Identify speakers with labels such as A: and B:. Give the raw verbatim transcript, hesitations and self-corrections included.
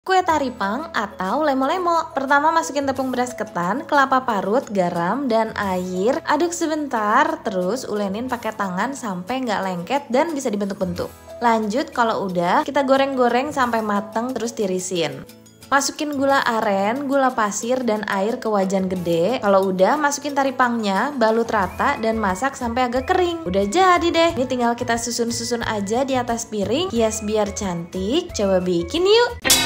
A: Kue taripang atau lemo-lemo. Pertama masukin tepung beras ketan, kelapa parut, garam, dan air. Aduk sebentar, terus ulenin pakai tangan sampai nggak lengket dan bisa dibentuk-bentuk. Lanjut kalau udah, kita goreng-goreng sampai mateng terus tirisin. Masukin gula aren, gula pasir, dan air ke wajan gede. Kalau udah, masukin taripangnya, balut rata, dan masak sampai agak kering. Udah jadi deh. Ini tinggal kita susun-susun aja di atas piring, hias biar cantik. Coba bikin yuk!